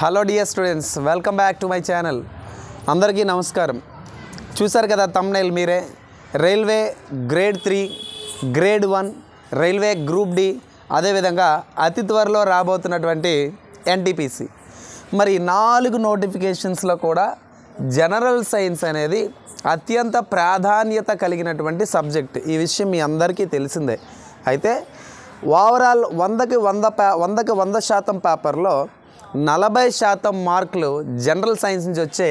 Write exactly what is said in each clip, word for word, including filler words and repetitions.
Hello dear students, welcome back to my channel. అందరికీ నమస్కారం. చూసారు కదా థంబ్నెయిల్ మీరే, railway grade three, grade one, railway group D, అదేవిధంగా అతి త్వరలో రాబోతున్నటువంటి ఎన్టీపీసీ. మరి నాలుగు నోటిఫికేషన్స్లో కూడా జనరల్ సైన్స్ అనేది అత్యంత ప్రాధాన్యత కలిగినటువంటి సబ్జెక్ట్. ఈ విషయం మీ అందరికీ తెలిసిందే. అయితే ఓవరాల్ వందకి వంద పే వందకి వంద శాతం పేపర్లో నలభై శాతం మార్కులు జనరల్ సైన్స్ నుంచి వచ్చే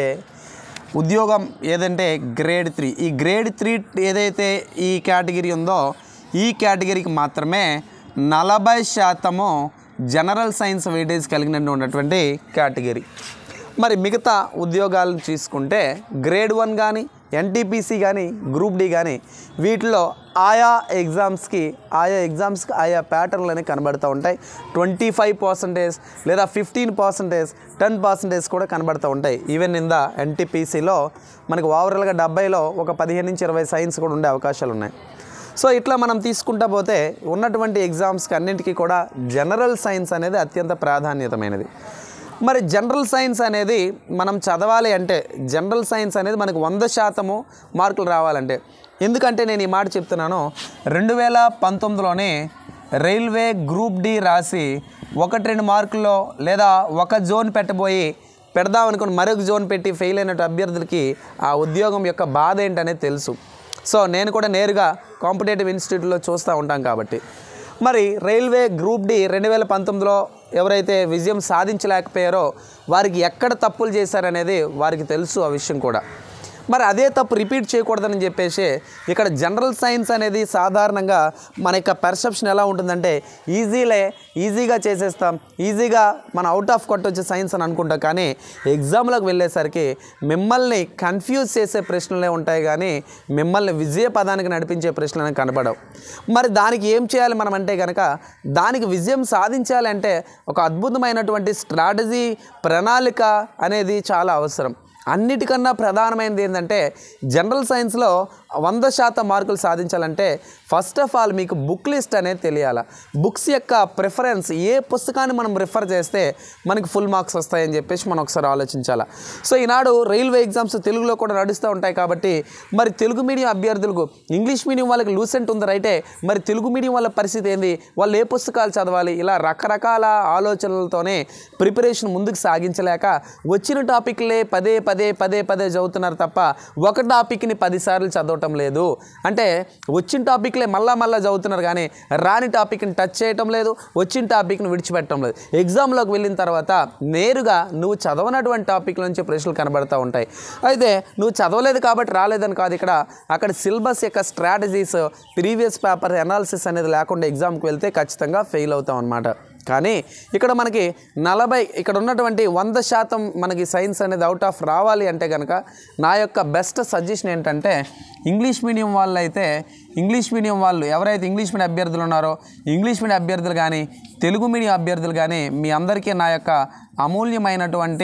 ఉద్యోగం ఏదంటే గ్రేడ్ త్రీ. ఈ గ్రేడ్ త్రీ ఏదైతే ఈ కేటగిరీ ఉందో ఈ కేటగిరీకి మాత్రమే నలభై శాతము జనరల్ సైన్స్ వెయిటేజ్ కలిగినట్టు ఉన్నటువంటి కేటగిరీ. మరి మిగతా ఉద్యోగాలను తీసుకుంటే గ్రేడ్ వన్ కానీ ఎన్టీపీసీ కానీ గ్రూప్ డి కానీ వీటిలో ఆయా ఎగ్జామ్స్కి ఆయా ఎగ్జామ్స్కి ఆయా ప్యాటర్న్లు అనేవి కనబడుతూ ఉంటాయి. ట్వంటీ ఫైవ్ పర్సెంటేజ్ లేదా ఫిఫ్టీన్ పర్సెంటేజ్ టెన్ పర్సెంటేజ్ కూడా కనబడుతూ ఉంటాయి. ఈవెన్ ఇన్ ద ఎన్టీపీసీలో మనకు ఓవరాల్గా డెబ్బైలో ఒక పదిహేను నుంచి ఇరవై సైన్స్ కూడా ఉండే అవకాశాలు ఉన్నాయి. సో ఇట్లా మనం తీసుకుంటా పోతే ఉన్నటువంటి ఎగ్జామ్స్కి అన్నింటికీ కూడా జనరల్ సైన్స్ అనేది అత్యంత ప్రాధాన్యతమైనది. మరి జనరల్ సైన్స్ అనేది మనం చదవాలి అంటే జనరల్ సైన్స్ అనేది మనకు వంద శాతము మార్కులు రావాలంటే, ఎందుకంటే నేను ఈ మాట చెప్తున్నాను, రెండు వేల పంతొమ్మిదిలోనే రైల్వే గ్రూప్ డి రాసి ఒకటి రెండు మార్కుల్లో లేదా ఒక జోన్ పెట్టబోయి పెడదాం అనుకుని మరొక జోన్ పెట్టి ఫెయిల్ అయినట్టు అభ్యర్థులకి ఆ ఉద్యోగం యొక్క బాధ ఏంటనేది తెలుసు. సో నేను కూడా నేరుగా కాంపిటేటివ్ ఇన్స్టిట్యూట్లో చూస్తూ ఉంటాం కాబట్టి. మరి రైల్వే గ్రూప్ డి రెండు వేల పంతొమ్మిదిలో ఎవరైతే విజయం సాధించలేకపోయారో వారికి ఎక్కడ తప్పులు చేశారనేది వారికి తెలుసు ఆ విషయం కూడా. మరి అదే తప్పు రిపీట్ చేయకూడదని చెప్పేసి ఇక్కడ జనరల్ సైన్స్ అనేది సాధారణంగా మన యొక్క పర్సెప్షన్ ఎలా ఉంటుందంటే ఈజీలే ఈజీగా చేసేస్తాం, ఈజీగా మన అవుట్ ఆఫ్ కొట్టొచ్చే సైన్స్ అని అనుకుంటాం. కానీ ఎగ్జామ్లోకి వెళ్ళేసరికి మిమ్మల్ని కన్ఫ్యూజ్ చేసే ప్రశ్నలే ఉంటాయి కానీ మిమ్మల్ని విజయ పదానికి నడిపించే ప్రశ్నలు కనపడవు. మరి దానికి ఏం చేయాలి మనం అంటే కనుక దానికి విజయం సాధించాలి అంటే ఒక అద్భుతమైనటువంటి స్ట్రాటజీ ప్రణాళిక అనేది చాలా అవసరం. అన్నిటికన్నా ప్రధానమైనది ఏంటంటే జనరల్ సైన్స్లో వంద శాతం మార్కులు సాధించాలంటే ఫస్ట్ ఆఫ్ ఆల్ మీకు బుక్ లిస్ట్ అనేది తెలియాలి. బుక్స్ యొక్క ప్రిఫరెన్స్, ఏ పుస్తకాన్ని మనం రిఫర్ చేస్తే మనకి ఫుల్ మార్క్స్ వస్తాయని చెప్పేసి మనం ఒకసారి ఆలోచించాలి. సో ఈనాడు రైల్వే ఎగ్జామ్స్ తెలుగులో కూడా నడుస్తూ ఉంటాయి కాబట్టి మరి తెలుగు మీడియం అభ్యర్థులకు ఇంగ్లీష్ మీడియం వాళ్ళకి లూసెంట్ ఉంది రైటే, మరి తెలుగు మీడియం వాళ్ళ పరిస్థితి ఏంది, వాళ్ళు ఏ పుస్తకాలు చదవాలి, ఇలా రకరకాల ఆలోచనలతోనే ప్రిపరేషన్ ముందుకు సాగించలేక వచ్చిన టాపిక్లే పదే పదే పదే పదే చదువుతున్నారు తప్ప ఒక టాపిక్ని పదిసార్లు చదవటం లేదు. అంటే వచ్చిన టాపిక్లే మళ్ళా మళ్ళీ చదువుతున్నారు కానీ రాని టాపిక్ని టచ్ చేయటం లేదు, వచ్చిన టాపిక్ని విడిచిపెట్టడం లేదు. ఎగ్జామ్లోకి వెళ్ళిన తర్వాత నేరుగా నువ్వు చదవనటువంటి టాపిక్ నుంచి ప్రశ్నలు కనబడుతూ ఉంటాయి. అయితే నువ్వు చదవలేదు కాబట్టి రాలేదని కాదు, ఇక్కడ అక్కడ సిలబస్ యొక్క స్ట్రాటజీస్ ప్రీవియస్ పేపర్ అనాలిసిస్ అనేది లేకుండా ఎగ్జామ్కి వెళ్తే ఖచ్చితంగా ఫెయిల్ అవుతాం అన్నమాట. కానీ ఇక్కడ మనకి నలభై ఇక్కడ ఉన్నటువంటి వంద శాతం మనకి సైన్స్ అనేది అవుట్ ఆఫ్ రావాలి అంటే కనుక నా యొక్క బెస్ట్ సజెషన్ ఏంటంటే ఇంగ్లీష్ మీడియం వాళ్ళు అయితే ఇంగ్లీష్ మీడియం వాళ్ళు ఎవరైతే ఇంగ్లీష్ మీడియం అభ్యర్థులు ఉన్నారో ఇంగ్లీష్ మీడియం అభ్యర్థులు కానీ తెలుగు మీడియం అభ్యర్థులు కానీ మీ అందరికీ నా యొక్క అమూల్యమైనటువంటి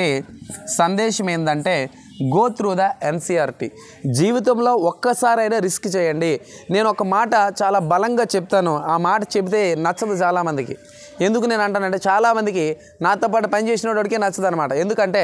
సందేశం ఏంటంటే గో త్రూ ద ఎన్సీఆర్టీ. జీవితంలో ఒక్కసారైనా రిస్క్ చేయండి. నేను ఒక మాట చాలా బలంగా చెప్తాను, ఆ మాట చెబితే నచ్చదు చాలామందికి. ఎందుకు నేను అంటానంటే చాలామందికి నాతో పాటు పనిచేసిన వాడికే నచ్చదు అనమాట. ఎందుకంటే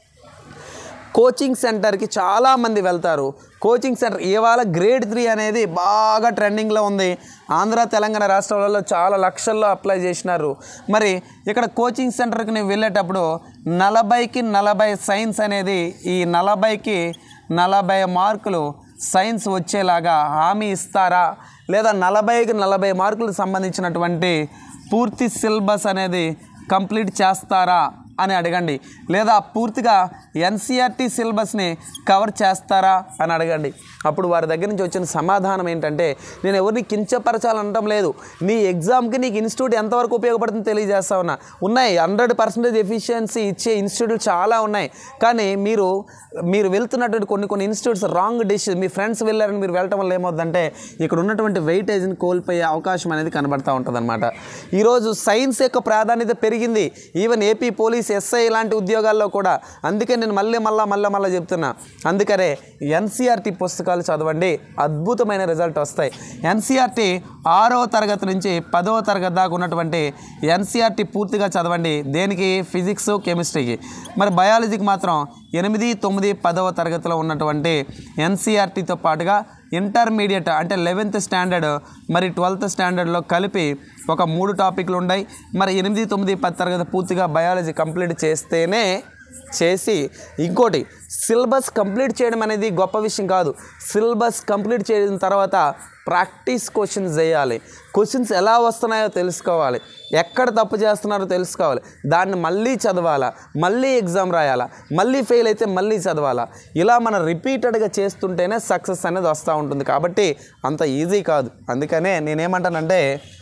కోచింగ్ సెంటర్కి చాలామంది వెళ్తారు. కోచింగ్ సెంటర్ ఇవాళ గ్రేడ్ త్రీ అనేది బాగా ట్రెండింగ్లో ఉంది. ఆంధ్ర తెలంగాణ రాష్ట్రాలలో చాలా లక్షల్లో అప్లై చేసినారు. మరి ఇక్కడ కోచింగ్ సెంటర్కి నేను వెళ్ళేటప్పుడు నలభైకి నలభై సైన్స్ అనేది ఈ నలభైకి నలభై మార్కులు సైన్స్ వచ్చేలాగా హామీ ఇస్తారా, లేదా నలభైకి నలభై మార్కులకు సంబంధించినటువంటి పూర్తి సిలబస్ అనేది కంప్లీట్ చేస్తారా అని అడగండి, లేదా పూర్తిగా ఎన్సీఆర్టీ సిలబస్ని కవర్ చేస్తారా అని అడగండి. అప్పుడు వారి దగ్గర నుంచి వచ్చిన సమాధానం ఏంటంటే నేను ఎవరిని కించపరచాలనటం లేదు, నీ ఎగ్జామ్కి నీకు ఇన్స్టిట్యూట్ ఎంతవరకు ఉపయోగపడుతుందో తెలియజేస్తా ఉన్నా. ఉన్నాయి హండ్రెడ్ పర్సెంటేజ్ ఎఫిషియన్సీ ఇచ్చే ఇన్స్టిట్యూట్లు చాలా ఉన్నాయి. కానీ మీరు మీరు వెళ్తున్నటువంటి కొన్ని కొన్ని ఇన్స్టిట్యూట్స్ రాంగ్ డిసిషన్, మీ ఫ్రెండ్స్ వెళ్ళారని మీరు వెళ్ళటం వల్ల ఏమవుతుందంటే ఇక్కడ ఉన్నటువంటి వెయిటేజ్ని కోల్పోయే అవకాశం అనేది కనబడుతూ ఉంటుంది అనమాట. ఈరోజు సైన్స్ యొక్క ప్రాధాన్యత పెరిగింది. ఈవెన్ ఏపీ పోలీస్ ఎస్ఐ ఇలాంటి ఉద్యోగాల్లో కూడా. అందుకే నేను మళ్ళీ మళ్ళీ మళ్ళీ మళ్ళీ చెప్తున్నా, అందుకనే ఎన్సీఆర్టీ పుస్తకాలు చదవండి, అద్భుతమైన రిజల్ట్ వస్తాయి. ఎన్సీఆర్టీ ఆరో తరగతి నుంచి పదవ తరగతి దాకా ఉన్నటువంటి ఎన్సీఆర్టీ పూర్తిగా చదవండి. దేనికి? ఫిజిక్స్, కెమిస్ట్రీకి. మరి బయాలజీకి మాత్రం ఎనిమిది తొమ్మిది పదవ తరగతిలో ఉన్నటువంటి ఎన్సీఆర్టీతో పాటుగా ఇంటర్మీడియట్ అంటే లెవెన్త్ స్టాండర్డ్ మరి ట్వెల్త్ స్టాండర్డ్లో కలిపి ఒక మూడు టాపిక్లు ఉన్నాయి. మరి ఎనిమిది తొమ్మిది పది తరగతి పూర్తిగా బయాలజీ కంప్లీట్ చేస్తేనే చేసి, ఇంకోటి సిలబస్ కంప్లీట్ చేయడం అనేది గొప్ప విషయం కాదు. సిలబస్ కంప్లీట్ చేసిన తర్వాత ప్రాక్టీస్ క్వశ్చన్స్ చేయాలి. క్వశ్చన్స్ ఎలా వస్తున్నాయో తెలుసుకోవాలి, ఎక్కడ తప్పు చేస్తున్నారో తెలుసుకోవాలి, దాన్ని మళ్ళీ చదవాలా, మళ్ళీ ఎగ్జామ్ రాయాలా, మళ్ళీ ఫెయిల్ అయితే మళ్ళీ చదవాలా. ఇలా మనం రిపీటెడ్గా చేస్తుంటేనే సక్సెస్ అనేది వస్తూ ఉంటుంది. కాబట్టి అంత ఈజీ కాదు. అందుకనే నేనేమంటానంటే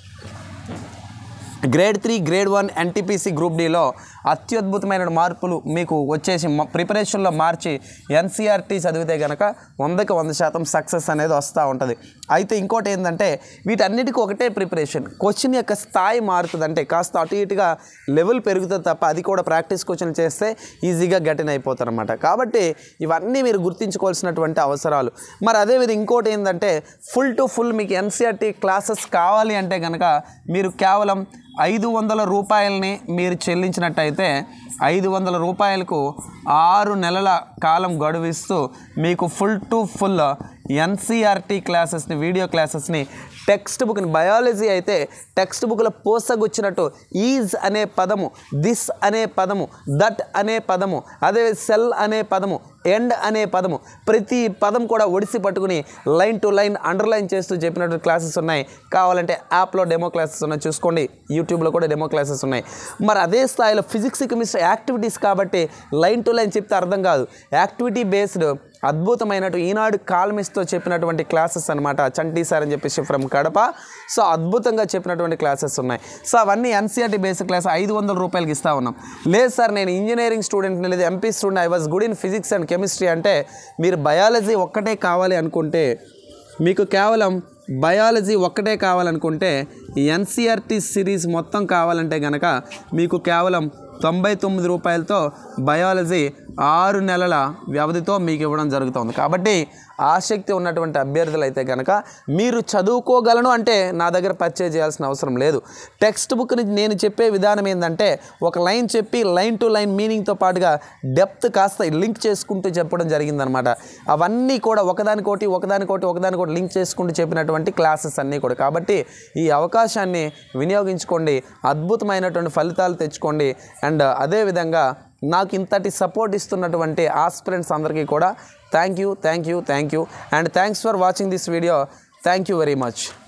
grade three grade one NTPC group డీలో అత్యద్భుతమైన మార్పులు మీకు వచ్చేసి ప్రిపరేషన్లో మార్చి ఎన్సీఆర్టీ చదివితే కనుక వందకి వంద శాతం సక్సెస్ అనేది వస్తూ ఉంటుంది. అయితే ఇంకోటి ఏంటంటే వీటన్నిటికీ ఒకటే ప్రిపరేషన్, క్వశ్చన్ యొక్క స్థాయి మారుతుంది. అంటే కాస్త అటు ఇటుగా లెవెల్ పెరుగుతుంది తప్ప అది కూడా ప్రాక్టీస్ క్వశ్చన్ చేస్తే ఈజీగా గట్టిన అయిపోతారు అనమాట. కాబట్టి ఇవన్నీ మీరు గుర్తుంచుకోవాల్సినటువంటి అవసరాలు. మరి అదేవిధంగా ఇంకోటి ఏంటంటే ఫుల్ టు ఫుల్ మీకు ఎన్సీఆర్టీ క్లాసెస్ కావాలి అంటే కనుక మీరు కేవలం ఐదు వందల రూపాయలని మీరు చెల్లించినట్టయితే ఐదు వందల రూపాయలకు ఆరు నెలల కాలం గడువిస్తూ మీకు ఫుల్ టు ఫుల్ ఎన్సీఆర్టీ క్లాసెస్ని, వీడియో క్లాసెస్ని, టెక్స్ట్ బుక్ని, బయాలజీ అయితే టెక్స్ట్ బుక్లో పోసగొచ్చినట్టు ఈజ్ అనే పదము, దిస్ అనే పదము, దట్ అనే పదము, అదే సెల్ అనే పదము, ఎండ్ అనే పదము, ప్రతి పదం కూడా ఒడిసి పట్టుకుని లైన్ టు లైన్ అండర్లైన్ చేస్తూ చెప్పినట్టు క్లాసెస్ ఉన్నాయి. కావాలంటే యాప్లో డెమో క్లాసెస్ ఉన్నాయి, చూసుకోండి. యూట్యూబ్లో కూడా డెమో క్లాసెస్ ఉన్నాయి. మరి అదే స్థాయిలో ఫిజిక్స్, కెమిస్ట్రీ యాక్టివిటీస్ కాబట్టి లైన్ టు లైన్ చెప్తే అర్థం కాదు. యాక్టివిటీ బేస్డ్ అద్భుతమైనట్టు ఈనాడు కాల్మిస్తో చెప్పినటువంటి క్లాసెస్ అనమాట. చంటి సార్ అని చెప్పేసి ఫ్రమ్ కడప. సో అద్భుతంగా చెప్పినటువంటి క్లాసెస్ ఉన్నాయి. సో అవన్నీ ఎన్సీఆర్టీ బేసిక్ క్లాస్ ఐదు వందల రూపాయలకి ఇస్తూ ఉన్నాం. లేదు సార్ నేను ఇంజనీరింగ్ స్టూడెంట్ని, లేదా MP student, I was good in physics and chemistry అంటే మీరు బయాలజీ ఒక్కటే కావాలి అనుకుంటే, మీకు కేవలం బయాలజీ ఒక్కటే కావాలనుకుంటే ఎన్సీఆర్టీ సిరీస్ మొత్తం కావాలంటే కనుక మీకు కేవలం తొంభై తొమ్మిది రూపాయలతో బయాలజీ ఆరు నెలల వ్యవధితో మీకు ఇవ్వడం జరుగుతుంది. కాబట్టి ఆసక్తి ఉన్నటువంటి అభ్యర్థులు అయితే కనుక మీరు చదువుకోగలను అంటే నా దగ్గర పర్చేజ్ చేయాల్సిన అవసరం లేదు. టెక్స్ట్ బుక్ని నేను చెప్పే విధానం ఏంటంటే ఒక లైన్ చెప్పి లైన్ టు లైన్ మీనింగ్తో పాటుగా డెప్త్ కాస్త లింక్ చేసుకుంటూ చెప్పడం జరిగిందనమాట. అవన్నీ కూడా ఒకదానికోటి ఒకదానికోటి ఒకదానికోటి లింక్ చేసుకుంటూ చెప్పినటువంటి క్లాసెస్ అన్నీ కూడా. కాబట్టి ఈ అవకాశాన్ని వినియోగించుకోండి, అద్భుతమైనటువంటి ఫలితాలు తెచ్చుకోండి. అండ్ అదేవిధంగా నాకు ఇంతటి సపోర్ట్ ఇస్తున్నటువంటి ఆస్పిరెంట్స్ అందరికీ కూడా thank you thank you thank you and thanks for watching this video. Thank you very much.